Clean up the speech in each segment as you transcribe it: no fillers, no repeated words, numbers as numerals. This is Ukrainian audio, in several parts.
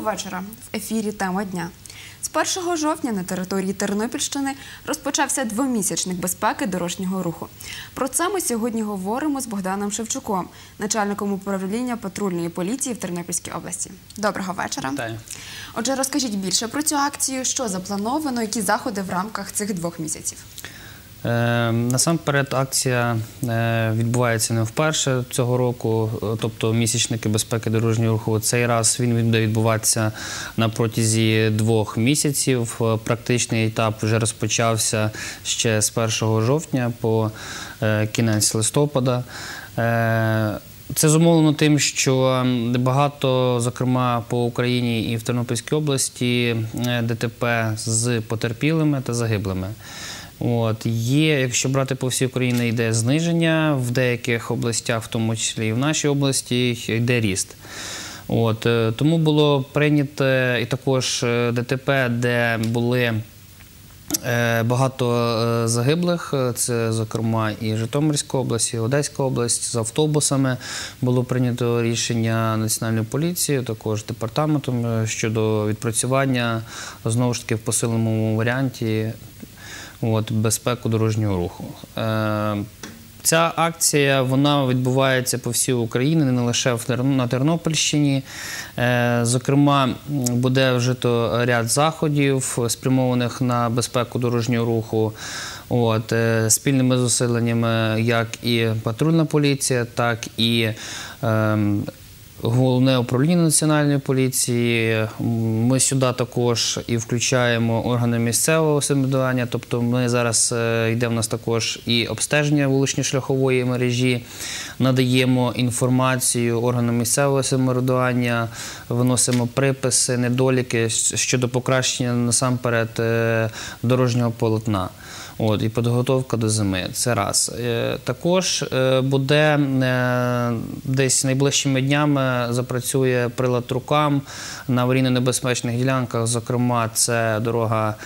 вечора. В ефірі «Тема дня». З 1 жовтня на території Тернопільщини розпочався двомісячник безпеки дорожнього руху. Про це ми сьогодні говоримо з Богданом Шевчуком, начальником управління патрульної поліції в Тернопільській області. Доброго вечора. Вітаю. Отже, розкажіть більше про цю акцію, що заплановано, які заходи в рамках цих 2 місяців? Насамперед, акція відбувається не вперше цього року, тобто місячники безпеки дорожнього руху. Цей раз він буде відбуватися на протязі 2 місяців. Практичний етап вже розпочався ще з 1 жовтня по кінець листопада. Це зумовлено тим, що багато, зокрема по Україні і в Тернопільській області, ДТП з потерпілими та загиблими. Якщо брати по всій Україні, йде зниження, в деяких областях, в тому числі і в нашій області, йде ріст. Тому було прийнято і також ДТП, де були багато загиблих, це, зокрема, і Житомирська область, і Одеська область, з автобусами було прийнято рішення Національної поліції, також департаментом щодо відпрацювання, знову ж таки, в посиленому варіанті безпеку дорожнього руху. Ця акція, вона відбувається по всій Україні, не лише на Тернопільщині. Зокрема, буде вжито ряд заходів, спрямованих на безпеку дорожнього руху, спільними зусилленнями як і патрульна поліція, так і Головне управління Національної поліції. Ми сюди також і включаємо органи місцевого самоврядування, тобто ми зараз, йде в нас також і обстеження вулично-шляхової мережі, надаємо інформацію органам місцевого самоврядування, виносимо приписи, недоліки щодо покращення насамперед дорожнього полотна. І підготовка до зими. Це раз. Також буде десь найближчими днями запрацює прилад рукам на аварійно-небезпечних ділянках. Зокрема, це дорога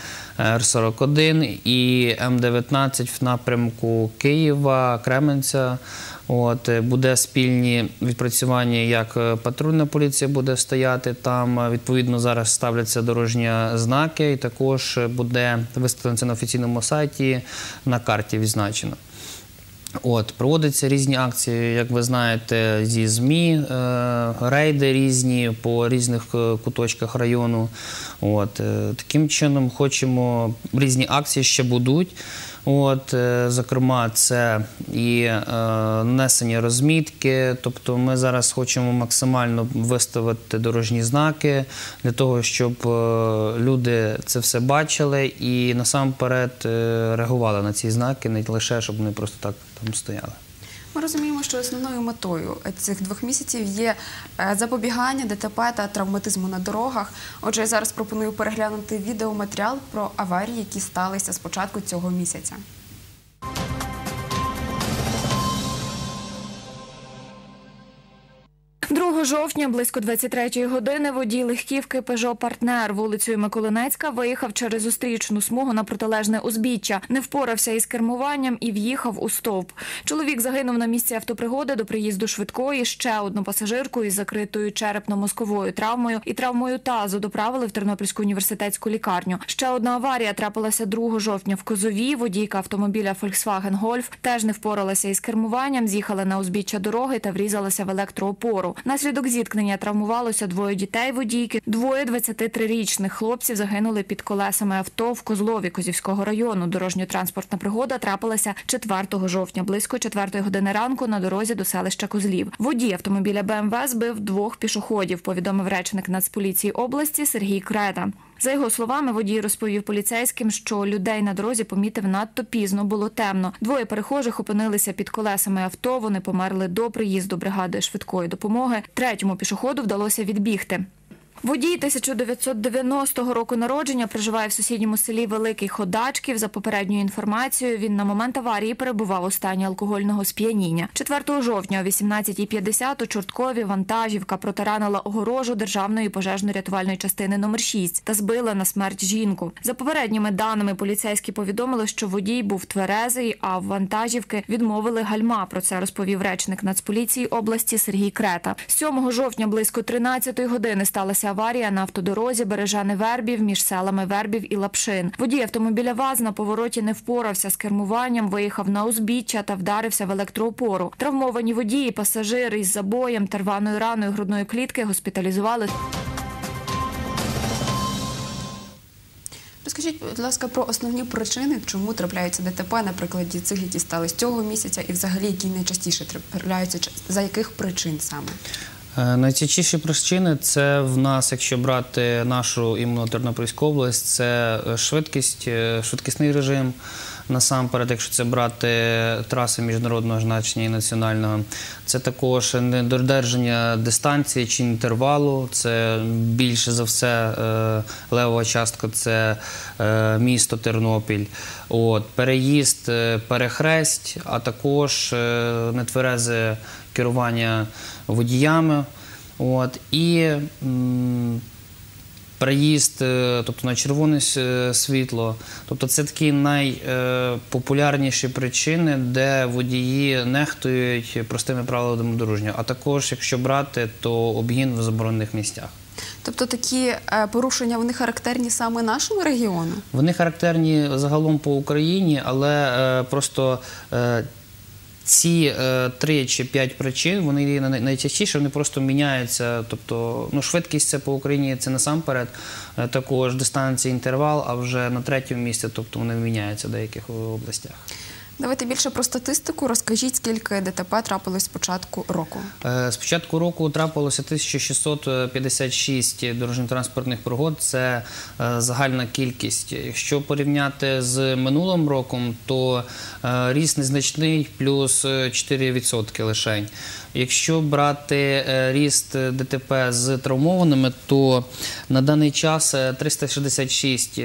Р-41 і М-19 в напрямку Києва, Кременця. Буде спільні відпрацювання, як патрульна поліція буде стояти там, відповідно зараз ставляться дорожні знаки і також буде виставлено це на офіційному сайті, на карті відзначено. Проводяться різні акції, як ви знаєте, зі ЗМІ, рейди різні по різних куточках району. Таким чином хочемо, різні акції ще будуть. Зокрема, це і нанесення розмітки, тобто ми зараз хочемо максимально виставити дорожні знаки для того, щоб люди це все бачили і насамперед реагували на ці знаки, не лише, щоб вони просто так там стояли. Ми розуміємо, що основною метою цих 2 місяців є запобігання ДТП та травматизму на дорогах. Отже, я зараз пропоную переглянути відеоматеріал про аварії, які сталися з початку цього місяця. 2 жовтня близько 23-ї години водій легківки «Пежо Партнер» вулицею Миколинецька виїхав через зустрічну смугу на протилежне узбіччя, не впорався із кермуванням і в'їхав у стовп. Чоловік загинув на місці автопригоди. До приїзду швидкої ще одну пасажирку із закритою черепно-мозковою травмою і травмою тазу доправили в Тернопільську університетську лікарню. Ще одна аварія трапилася 2 жовтня в Козові. Водійка автомобіля Volkswagen Golf теж не впоралася із кермуванням, з'їхала на узбіччя дороги та врізалася в електроопору. Внаслідок зіткнення травмувалося 2 дітей водійки. 2 23-річних хлопців загинули під колесами авто в Козлові Козівського району. Дорожньо-транспортна пригода трапилася 4 жовтня, близько 4 години ранку на дорозі до селища Козлів. Водій автомобіля БМВ збив 2 пішоходів, повідомив речник Нацполіції області Сергій Крета. За його словами, водій розповів поліцейським, що людей на дорозі помітив надто пізно, було темно. 2 перехожих опинилися під колесами авто, вони померли до приїзду бригади швидкої допомоги. 3-му пішоходу вдалося відбігти. Водій 1990 року народження, проживає в сусідньому селі Великий Ходачків. За попередньою інформацією, він на момент аварії перебував у стані алкогольного сп'яніння. 4 жовтня о 18:50 у Чорткові вантажівка протаранила огорожу Державної пожежно-рятувальної частини номер 6 та збила на смерть жінку. За попередніми даними, поліцейські повідомили, що водій був тверезий, а в вантажівки відмовили гальма. Про це розповів речник Нацполіції області Сергій Крета. 7 жовтня близько 13-ї години сталася сталася аварія на автодорозі Бережани-Вербів між селами Вербів і Лапшин. Водій автомобіля ВАЗ на повороті не впорався з кермуванням, виїхав на узбіччя та вдарився в електроопору. Травмовані водії, пасажири із забоєм та рваною раною грудної клітки госпіталізували. Розкажіть, будь ласка, про основні причини, чому трапляються ДТП, на прикладі цих, які стали з цього місяця, і взагалі, які найчастіше трапляються, за яких причин саме? Найчастіші причини – це в нас, якщо брати нашу іменно Тернопільську область, це швидкість, швидкісний режим, насамперед, якщо це брати траси міжнародного значення і національного. Це також недодержання дистанції чи інтервалу, це більше за все левова частка – це місто Тернопіль. Переїзд, перехресть, а також нетверезе керування водіями. І проїзд, тобто на червоне світло. Тобто це такі найпопулярніші причини, де водії нехтують простими правилами дорожнього. А також, якщо брати, то обгін в заборонених місцях. Тобто такі порушення, вони характерні саме нашому регіону? Вони характерні загалом по Україні, але просто ці 3 чи 5 причин, вони найчастіше, вони просто міняються. Тобто, швидкість це по Україні, це насамперед, також дистанція, інтервал, а вже на 3-му місці, тобто вони міняються в деяких областях. Давайте більше про статистику. Розкажіть, скільки ДТП трапилось з початку року? З початку року трапилося 1656 дорожньо-транспортних пригод. Це загальна кількість. Якщо порівняти з минулим роком, то ріст незначний, плюс 4% лишень. Якщо брати ріст ДТП з травмованими, то на даний час 366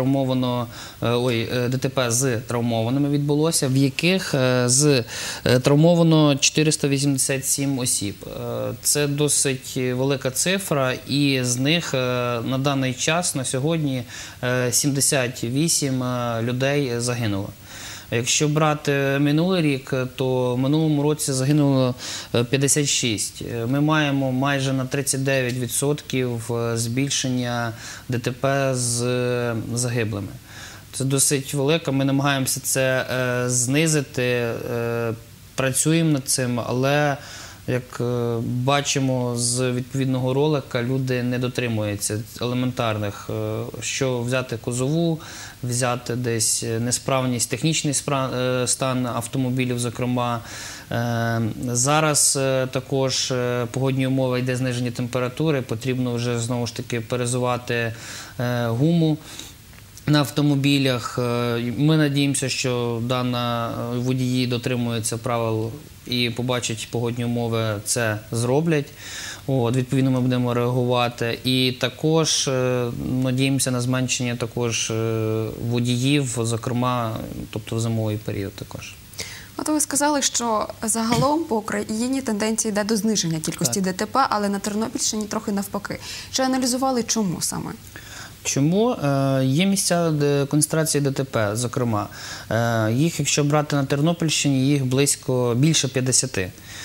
ДТП з травмованими відбулося, в яких травмовано 487 осіб. Це досить велика цифра, і з них на даний час, на сьогодні, 78 людей загинуло. Якщо брати минулий рік, то в минулому році загинуло 56. Ми маємо майже на 39% збільшення ДТП з загиблими. Це досить велико, ми намагаємося це знизити, працюємо над цим, але, як бачимо з відповідного ролика, люди не дотримуються елементарних, що взяти кузову, взяти десь несправність, технічний стан автомобілів, зокрема. Зараз також погодні умови, йде зниження температури, потрібно вже знову ж таки перезувати гуму на автомобілях. Ми надіємося, що дані водії дотримуються правил і побачать погодні умови, це зроблять. Відповідно, ми будемо реагувати. І також надіємося на зменшення також водіїв, зокрема, тобто в зимовий період також. От ви сказали, що загалом по Україні тенденція йде до зниження кількості ДТП, але на Тернопільщині трохи навпаки. Чи аналізували, чому саме? Чому? Є місця концентрації ДТП, зокрема. Їх, якщо брати на Тернопільщині, їх більше 50.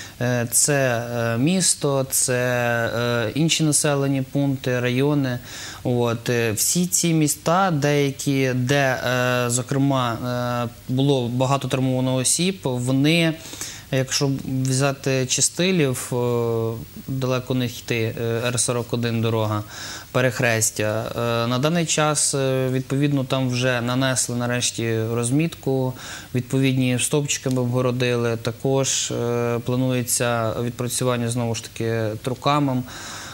Це місто, це інші населені пункти, райони. Всі ці міста, деякі, де, зокрема, було багато травмованих осіб, вони, якщо взяти Чистилів, далеко не йти, Р-41 дорога, перехрестя, на даний час, відповідно, там вже нанесли нарешті розмітку, відповідні стовпчики ми обгородили, також планується відпрацювання, знову ж таки, трукамом.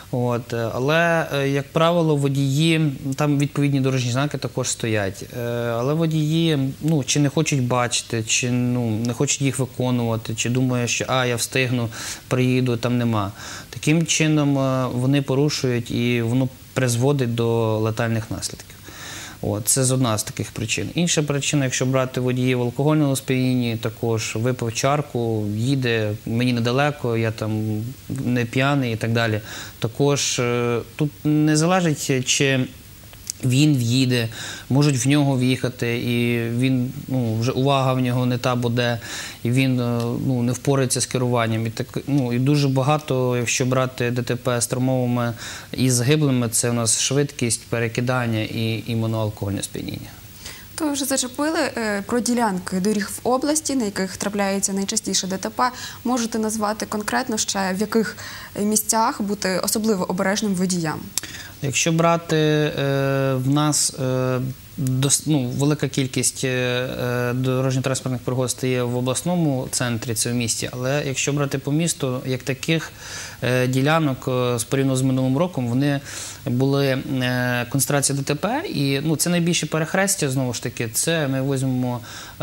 Але, як правило, водії, там відповідні дорожні знаки також стоять, але водії чи не хочуть бачити, чи не хочуть їх виконувати, чи думають, що я встигну, приїду, там нема. Таким чином вони порушують і воно призводить до летальних наслідків. Це одна з таких причин. Інша причина, якщо брати водіїв в алкогольному сп'янінні, також випив чарку, їде, мені недалеко, я там не п'яний і так далі. Також тут не залежить, чи він в'їде, можуть в нього в'їхати, і він, вже увага в нього не та буде, і він не впорається з керуванням. І дуже багато, якщо брати ДТП з травмовими і загиблими, це у нас швидкість, перекидання і іменно алкогольне сп'яніння. То ви вже зачепили про ділянки доріг в області, на яких трапляється найчастіше ДТП. Можете назвати конкретно ще, в яких місцях бути особливо обережним водіям? Якщо брати, в нас велика кількість дорожньо-транспортних пригод стає в обласному центрі, це в місті, але якщо брати по місту, як таких ділянок порівняно з минулим роком, вони були концентрація ДТП, і це найбільше перехрестя, знову ж таки, це ми візьмемо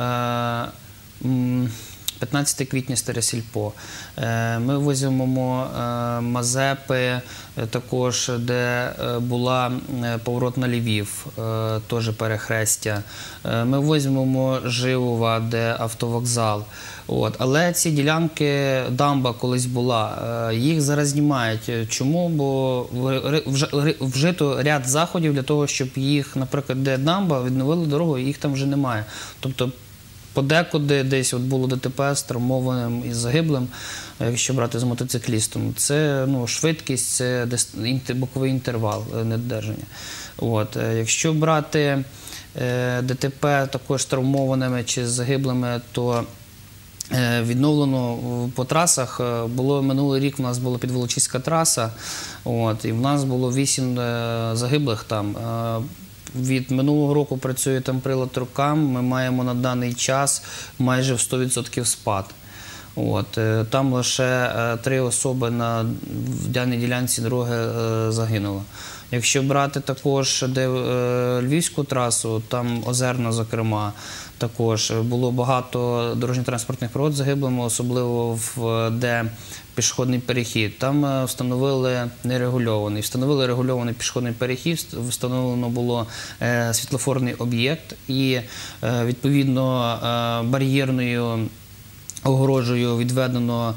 15 квітня Старе Сільпо. Ми візьмемо Мазепи, також, де була поворот на Львів, теж перехрестя. Ми візьмемо Живова, де автовокзал. Але ці ділянки, дамба колись була, їх зараз знімають. Чому? Бо вжито ряд заходів для того, щоб їх, наприклад, де дамба, відновили дорогу, їх там вже немає. Тобто подекуди десь було ДТП з травмованим і загиблим, якщо брати з мотоциклістом. Це швидкість, це боковий інтервал недодержання. Якщо брати ДТП також з травмованими чи з загиблими, то відновлено по трасах. Минулий рік у нас була Підволочиська траса, і в нас було 8 загиблих там. Від минулого року працює там прилад рукам, ми маємо на даний час майже в 100% спад. Там лише 3 особи на даній ділянці дороги загинуло. Якщо брати також Львівську трасу, там Озерна, зокрема, також було багато дорожньо-транспортних пригод з загиблими, особливо де пішохідний перехід. Там встановили нерегульований. Встановили регульований пішохідний перехід, встановлено було світлофорний об'єкт і, відповідно, бар'єрною огорожею відведено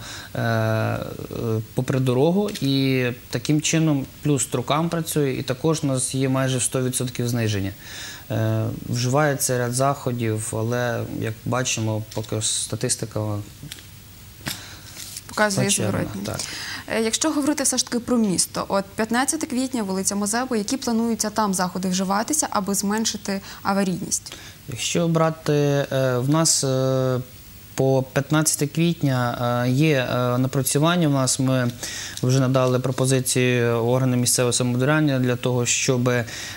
попри дорогу, і таким чином плюс строкам працює, і також у нас є майже 100% зниження. Вживається ряд заходів, але, як бачимо, поки статистика показує зворотні. Якщо говорити все ж таки про місто, 15 квітня, вулиця Мазепи, які плануються там заходи вживатися, аби зменшити аварійність? Якщо брати, в нас по 15 квітня є напрацювання у нас, ми вже надали пропозиції органам місцевого самоврядування для того, щоб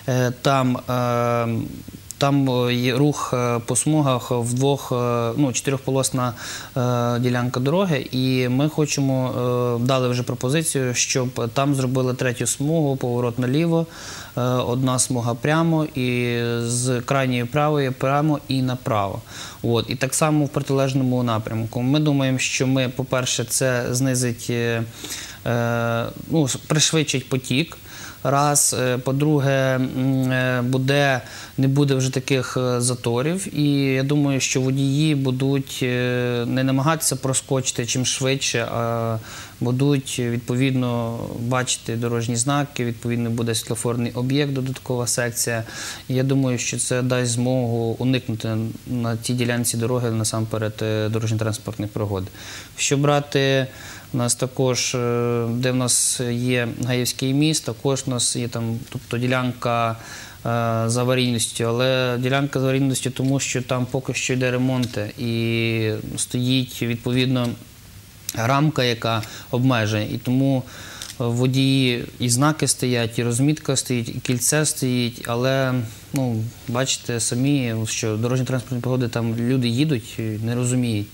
там є рух по смугах чотирьохполосна ділянка дороги, і ми дали вже пропозицію, щоб там зробили 3-ю смугу, поворот наліво, 1 смуга прямо, і з крайньої правої прямо і направо. І так само в протилежному напрямку. Ми думаємо, що ми, по-перше, це знизить, пришвидшить потік. Раз, по-друге, не буде вже таких заторів, і я думаю, що водії будуть не намагатися проскочити чим швидше, а будуть, відповідно, бачити дорожні знаки, відповідно, буде світлофорний об'єкт, додаткова секція. І я думаю, що це дасть змогу уникнути на тій ділянці дороги, насамперед, дорожньо-транспортних пригод. Якщо брати у нас також, де в нас є Гаївський міст, також у нас є там, тобто ділянка з аварійністю, але ділянка з аварійністю тому, що там поки що йде ремонт і стоїть, відповідно, рамка, яка обмежує. І тому водії і знаки стоять, і розмітка стоїть, і кільце стоїть, але, бачите самі, що дорожньо-транспортні пригоди, там люди їдуть і не розуміють.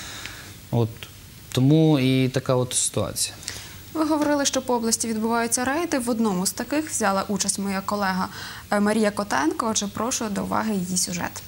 Тому і така ситуація. Ви говорили, що по області відбуваються рейди. В одному з таких взяла участь моя колега Марія Котенко. Отже, прошу до уваги її сюжет.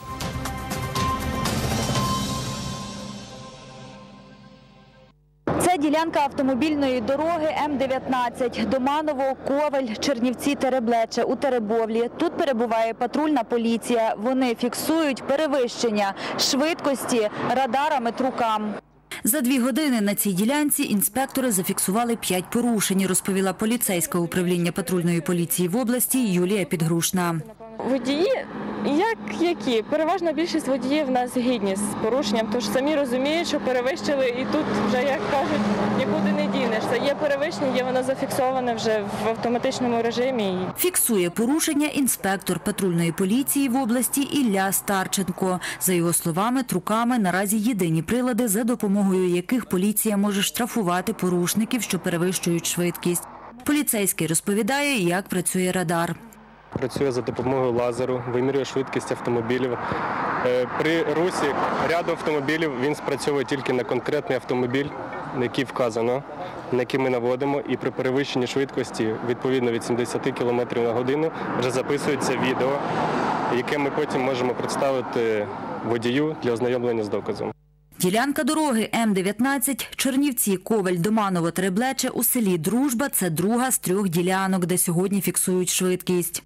Це ділянка автомобільної дороги М-19 Доманово, Ковель, Чернівці, Тереблече у Теребовлі. Тут перебуває патрульна поліція. Вони фіксують перевищення швидкості радарами Трукам. За 2 години на цій ділянці інспектори зафіксували 5 порушень, розповіла поліцейське управління патрульної поліції в області Юлія Підгрушна. Водії, які? Переважна більшість водіїв в нас гідні з порушенням, тож самі розуміють, що перевищили, і тут вже, як кажуть, нікуди не дінешся. Є перевищення, є воно зафіксоване вже в автоматичному режимі. Фіксує порушення інспектор патрульної поліції в області Ілля Старченко. За його словами, труками наразі єдині прилади, за допомогою яких поліція може штрафувати порушників, що перевищують швидкість. Поліцейський розповідає, як працює радар. Працює за допомогою лазеру, вимірює швидкість автомобілів. При русі ряду автомобілів він спрацьовує тільки на конкретний автомобіль, на який вказано, на який ми наводимо. І при перевищенні швидкості, відповідно від 70 км на годину, вже записується відео, яке ми потім можемо представити водію для ознайомлення з доказом. Ділянка дороги М-19 Чернівці-Ковель-Доманово-Тереблече у селі Дружба – це друга з 3 ділянок, де сьогодні фіксують швидкість.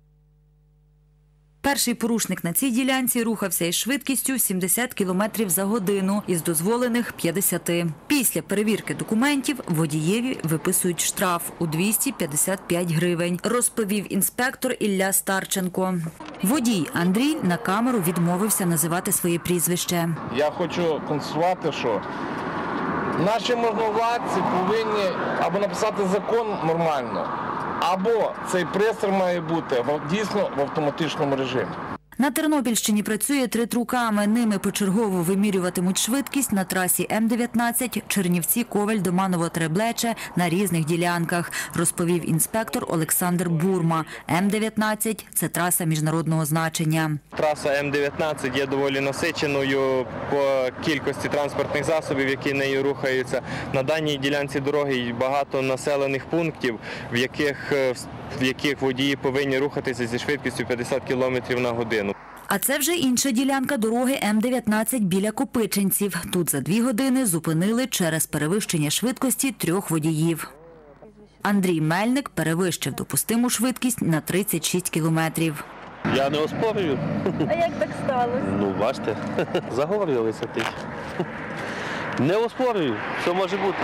Перший порушник на цій ділянці рухався із швидкістю 70 км за годину із дозволених 50. Після перевірки документів водієві виписують штраф у 255 гривень, розповів інспектор Ілля Старченко. Водій Андрій на камеру відмовився називати своє прізвище. Я хочу констатувати, що наші можновладці повинні або написати закон нормально, або цей пристрій має бути дійсно в автоматичному режимі. На Тернопільщині працює 3 труками. Ними почергово вимірюватимуть швидкість на трасі М-19 Чернівці-Ковель-Доманово-Тереблече на різних ділянках, розповів інспектор Олександр Бурма. М-19 – це траса міжнародного значення. Траса М-19 є доволі насиченою по кількості транспортних засобів, які нею рухаються. На даній ділянці дороги багато населених пунктів, в яких водії повинні рухатися зі швидкістю 50 км на годину. А це вже інша ділянка дороги М-19 біля Копичинців. Тут за 2 години зупинили через перевищення швидкості 3 водіїв. Андрій Мельник перевищив допустиму швидкість на 36 кілометрів. Я не оспорюю. А як так сталося? Ну, бачите, заговорилися ти. Не оспорюю, що може бути.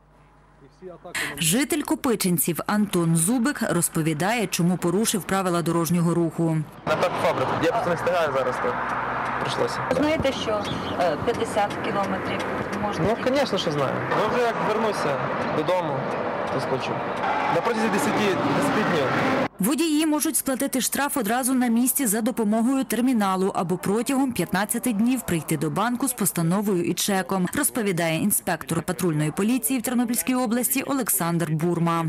Житель Копичинців Антон Зубик розповідає, чому порушив правила дорожнього руху. На так фабрику. Я просто не встигаю зараз, то прийшлося. Знаєте, що 50 кілометрів можна? Ну, звісно, що знаю. Ну, вже як вернуся додому, то сплачу. На протязі 10 днів. Водії можуть сплатити штраф одразу на місці за допомогою терміналу або протягом 15 днів прийти до банку з постановою і чеком, розповідає інспектор патрульної поліції в Тернопільській області Олександр Бурма.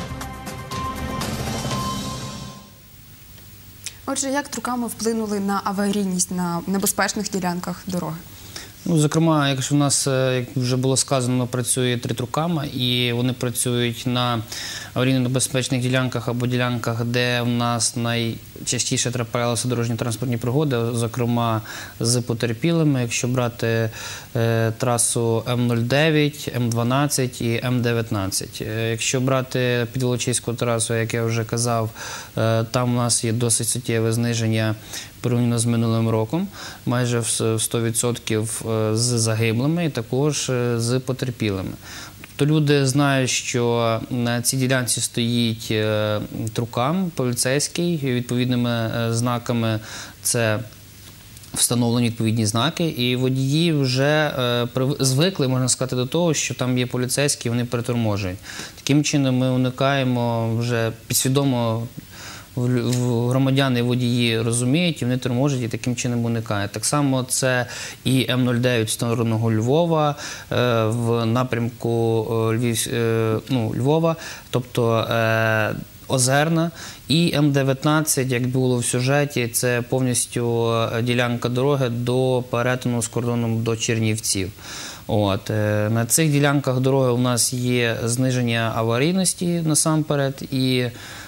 Отже, як труками вплинули на аварійність на небезпечних ділянках дороги? Ну, зокрема, якщо в нас, як вже було сказано, працює 3 труками, і вони працюють на аварійно-небезпечних ділянках або ділянках, де в нас найчастіше траплялися дорожньо-транспортні пригоди, зокрема з потерпілими, якщо брати трасу М-09, М-12 і М-19. Якщо брати Підволочиську трасу, як я вже казав, там у нас є досить суттєве зниження порівняно з минулим роком, майже в 100% з загиблими і також з потерпілими. Тобто люди знають, що на цій ділянці стоїть трукам поліцейський, відповідними знаками це встановлені відповідні знаки, і водії вже звикли, можна сказати, до того, що там є поліцейські, вони переторможують. Таким чином ми уникаємо вже підсвідомо, громадяни і водії розуміють, і вони торможать, і таким чином уникають. Так само це і М-09 в сторону Львова, в напрямку Львова, тобто Озерна, і М-19, як було в сюжеті, це повністю ділянка дороги до перетину з кордоном до Чернівців. На цих ділянках дороги у нас є зниження аварійності насамперед, і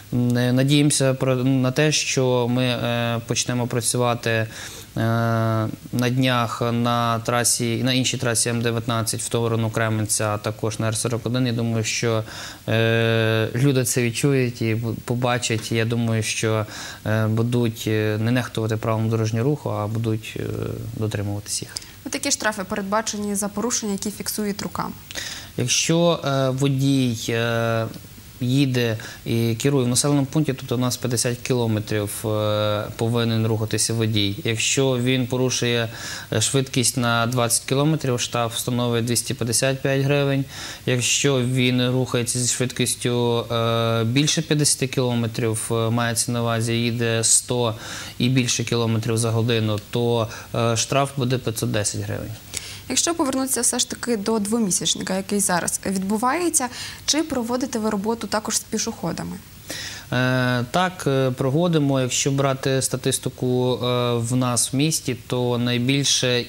Надіємося на те, що ми почнемо працювати на днях на іншій трасі М19 в сторону Кременця, а також на Р-41. Я думаю, що люди це відчують і побачать. Я думаю, що будуть не нехтувати правилам дорожнього руху, а будуть дотримуватися їх. Такі штрафи передбачені за порушення, які фіксують руками. Якщо водій їде і керує в населеному пункті, тобто у нас 50 кілометрів повинен рухатися водій. Якщо він порушує швидкість на 20 кілометрів, штраф становить 255 гривень. Якщо він рухається зі швидкістю більше 50 кілометрів, мається на увазі, їде 100 і більше кілометрів за годину, то штраф буде 510 гривень. Якщо повернутися все ж таки до двомісячника, який зараз відбувається, чи проводите ви роботу також з пішоходами? Так, проводимо. Якщо брати статистику в нас в місті, то найбільше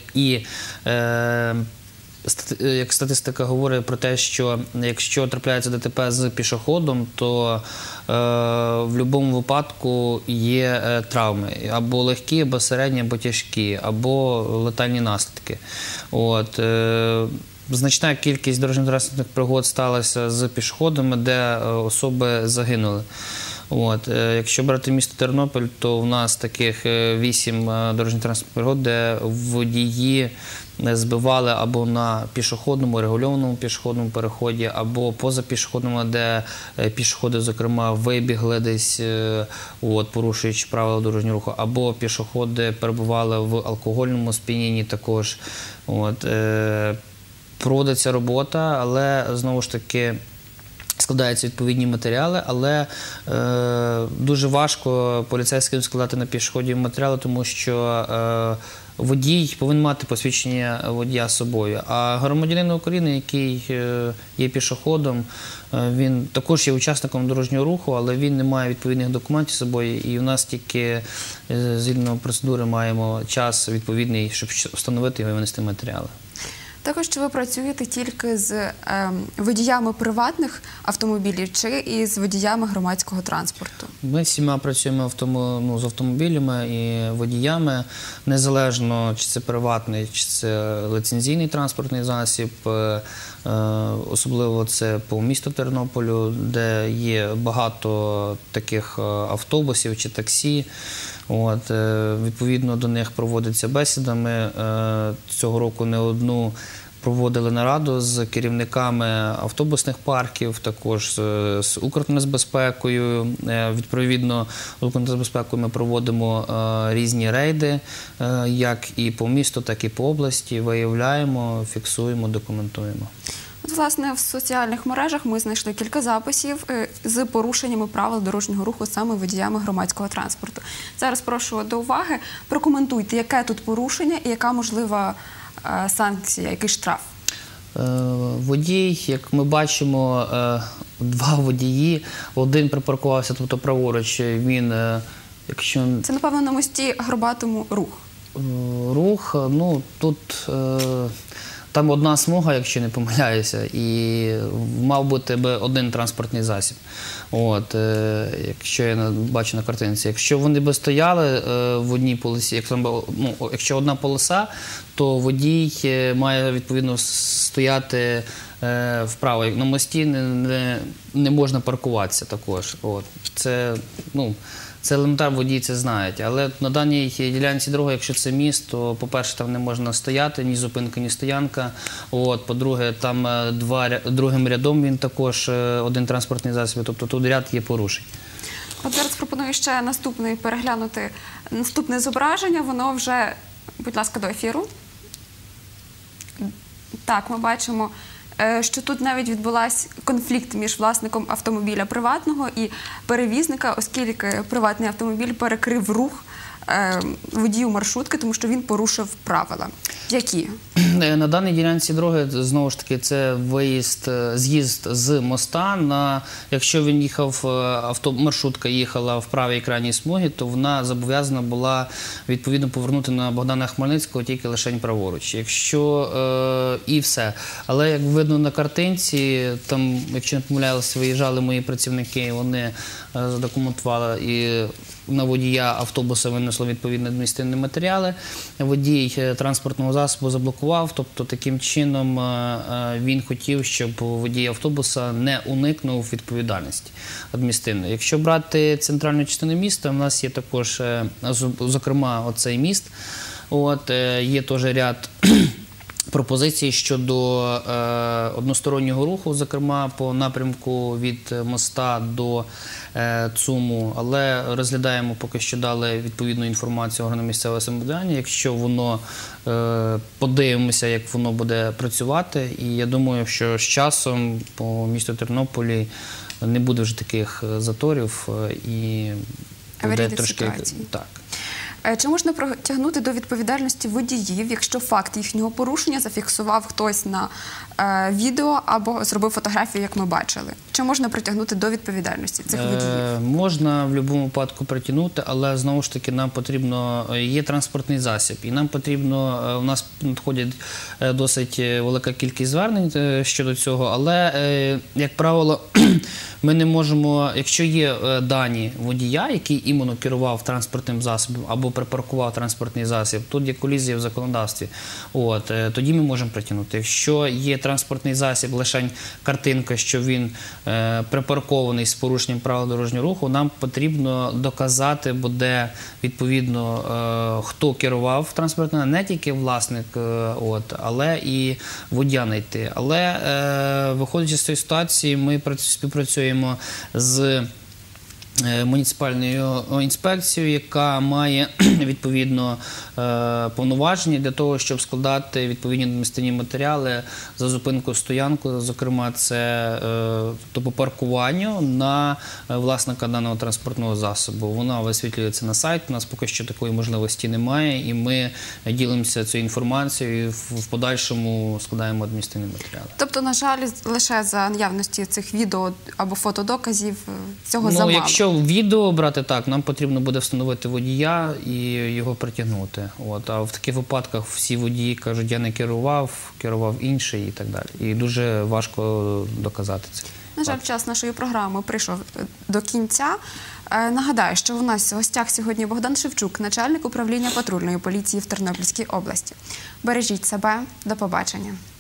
як статистика говорить про те, що якщо трапляється ДТП з пішоходом, то в будь-якому випадку є травми. Або легкі, або середні, або тяжкі, або летальні наслідки. Значна кількість дорожньо-транспортних пригод сталася з пішоходами, де особи загинули. Якщо брати місто Тернопіль, то в нас таких 8 дорожньо-транспортних пригод, де водії збивали або на пішохідному, регульованому пішохідному переході, або поза пішохідному, де пішоходи, зокрема, вибігли десь, порушуючи правила дорожнього руху, або пішоходи перебували в алкогольному сп'янінні також. Проводиться робота, але, знову ж таки, складаються відповідні матеріали, але дуже важко поліцейським складати на пішоході матеріали, тому що водій повинен мати посвідчення водія з собою. А громадянин України, який є пішоходом, він також є учасником дорожнього руху, але він не має відповідних документів з собою, і в нас тільки згідно процедури маємо час відповідний, щоб встановити його і винести матеріали. Також, чи ви працюєте тільки з водіями приватних автомобілів чи і з водіями громадського транспорту? Ми всіма працюємо з автомобілями і водіями, незалежно чи це приватний, чи це ліцензійний транспортний засіб. Особливо це по місту Тернополю, де є багато таких автобусів чи таксі. Відповідно до них проводиться бесіда. Ми цього року не одну проводили нараду з керівниками автобусних парків, також з Укртрансбезпекою. Відповідно, з Укртрансбезпекою ми проводимо різні рейди, як і по місту, так і по області. Виявляємо, фіксуємо, документуємо. Власне, в соціальних мережах ми знайшли кілька записів з порушеннями правил дорожнього руху саме водіями громадського транспорту. Зараз прошу до уваги, прокоментуйте, яке тут порушення і яка можлива санкція, який штраф. Водій, як ми бачимо, два водії, один припаркувався, тобто праворуч, він, якщо... Це, напевно, на мості Горбатому рух. Рух, тут... Там одна смуга, якщо не помиляюся, і мав бути один транспортний засіб. Якщо я бачу на картинці. Якщо вони б стояли в одній полосі, якщо одна полоса, то водій має відповідно стояти вправо. На мості не можна паркуватися також. Це елементарно, водії це знають. Але на даній ділянці дороги, якщо це міст, то, по-перше, там не можна стояти, ні зупинка, ні стоянка. По-друге, там другим рядом він також один транспортний засіб, тобто тут ряд є порушень. Зараз пропоную ще переглянути наступне зображення. Воно вже, будь ласка, до ефіру. Так, ми бачимо, що тут навіть відбувався конфлікт між власником автомобіля приватного і перевізника, оскільки приватний автомобіль перекрив рух водію маршрутки, тому що він порушив правила. Які? На даній ділянці дороги, знову ж таки, це з'їзд з моста. Якщо він їхав, маршрутка їхала в правій крайній смугі, то вона зобов'язана була відповідно повернути на Богдана Хмельницького тільки лише праворуч. І все. Але, як видно на картинці, там, якщо не помиляюся, виїжджали мої працівники, вони задокументували, і на водія автобуса винесло відповідні адміністративні матеріали. Водій транспортного засобу заблокував, тобто таким чином він хотів, щоб водій автобуса не уникнув відповідальності адміністративної. Якщо брати центральну частину міста, у нас є також, зокрема, оцей міст. Є теж ряд пропозицій щодо одностороннього руху, зокрема по напрямку від моста до ЦУМу, але розглядаємо, поки що дали відповідну інформацію органам місцевого самоврядування, якщо воно, подивимося, як воно буде працювати, і я думаю, що з часом по місту Тернополі не буде вже таких заторів і буде трошки так. Чи можна притягнути до відповідальності водіїв, якщо факт їхнього порушення зафіксував хтось на відео або зробив фотографію, як ми бачили? Чи можна притягнути до відповідальності цих водіїв? Можна в будь-якому випадку притягнути, але знову ж таки нам потрібно, є транспортний засіб, і нам потрібно, у нас надходять досить велика кількість звернень щодо цього, але, як правило, ми не можемо, якщо є дані водія, який іменно керував транспортним засобом або припаркував транспортний засіб, тут є колізія в законодавстві, тоді ми можемо притягнути. Якщо є транспортний засіб, лише картинка, що він припаркований з порушенням правил дорожнього руху, нам потрібно доказати буде відповідно, хто керував транспортним, не тільки власник, але і водія знайти. Але виходячи з цієї ситуації, ми співпрацюємо з муніципальною інспекцією, яка має відповідно повноваження для того, щоб складати відповідні адміністративні матеріали за зупинку стоянку, зокрема це по паркуванню на власника даного транспортного засобу. Вона висвітлюється на сайті, у нас поки що такої можливості немає, і ми ділимося цією інформацією і в подальшому складаємо адміністративні матеріали. Тобто, на жаль, лише за наявності цих відео або фотодоказів цього замало? Якщо відео брати, так, нам потрібно буде встановити водія і його притягнути. А в таких випадках всі водії кажуть, я не керував, керував інший і так далі. І дуже важко доказати це. На жаль, час нашої програми прийшов до кінця. Нагадаю, що у нас в гостях сьогодні Богдан Шевчук, начальник управління патрульної поліції в Тернопільській області. Бережіть себе. До побачення.